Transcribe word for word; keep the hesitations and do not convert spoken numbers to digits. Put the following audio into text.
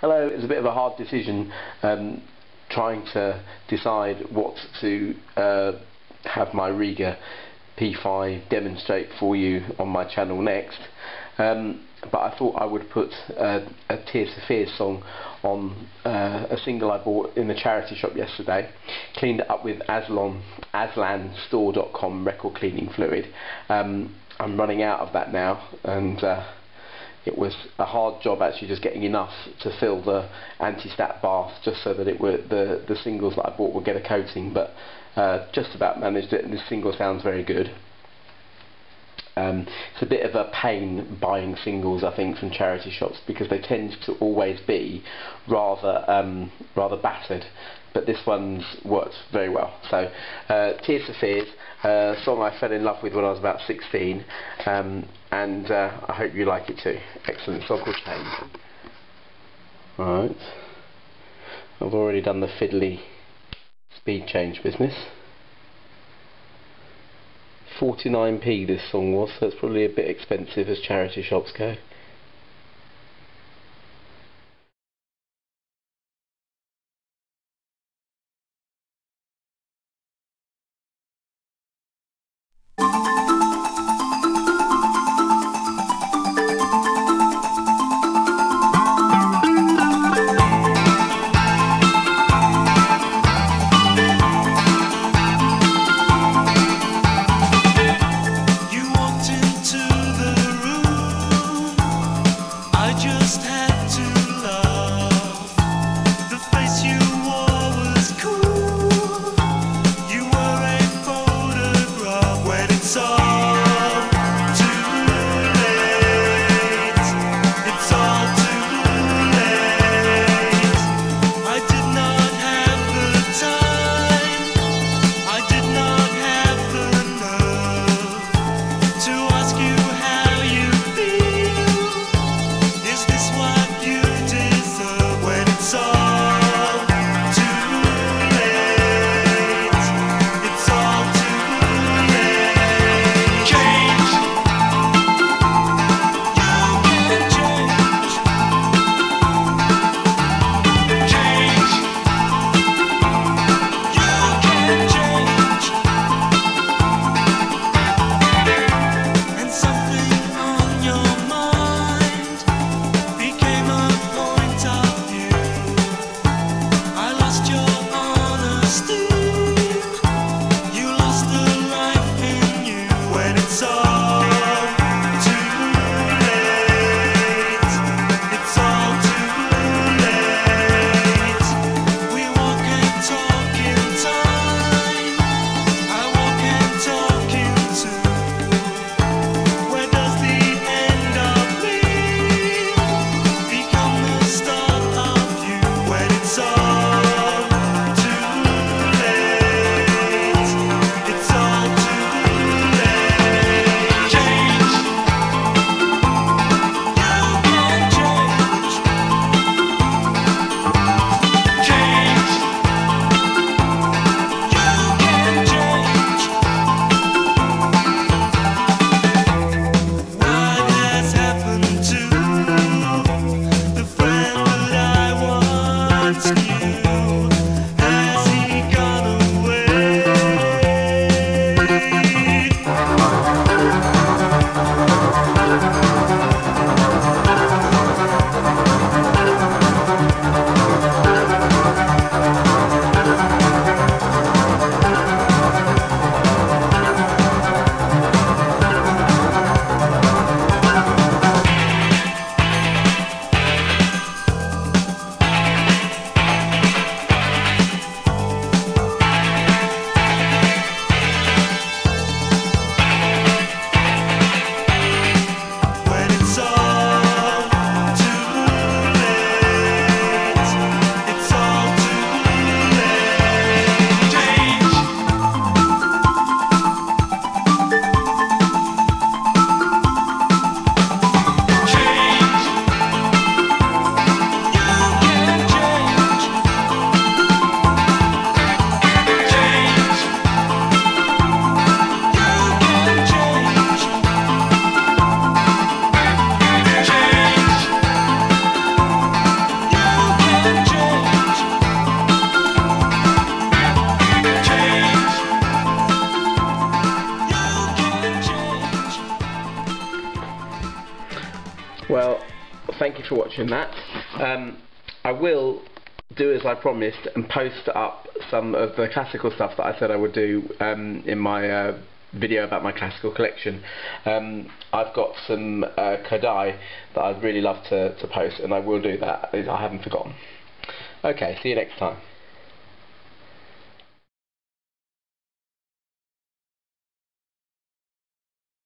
Hello, it's a bit of a hard decision um, trying to decide what to uh, have my Rega P five demonstrate for you on my channel next. Um, but I thought I would put uh, a Tears for Fears song on uh, a single I bought in the charity shop yesterday. Cleaned it up with Aslan, aslan store dot com record cleaning fluid. Um, I'm running out of that now, and uh, it was a hard job actually just getting enough to fill the anti-stat bath, just so that it were the the singles that I bought would get a coating. But uh, just about managed it, and this single sounds very good. Um, it's a bit of a pain buying singles, I think, from charity shops, because they tend to always be rather um, rather battered, but this one's worked very well. So uh, Tears for Fears, a song I fell in love with when I was about sixteen, um, and uh, I hope you like it too. Excellent song called Change. Alright, I've already done the fiddly speed change business. forty-nine p this song was, so it's probably a bit expensive as charity shops go. You walked into the room thank you for watching that. Um, I will do as I promised and post up some of the classical stuff that I said I would do um, in my uh, video about my classical collection. Um, I've got some uh, Kodai that I'd really love to, to post, and I will do that. I haven't forgotten. Okay, see you next time.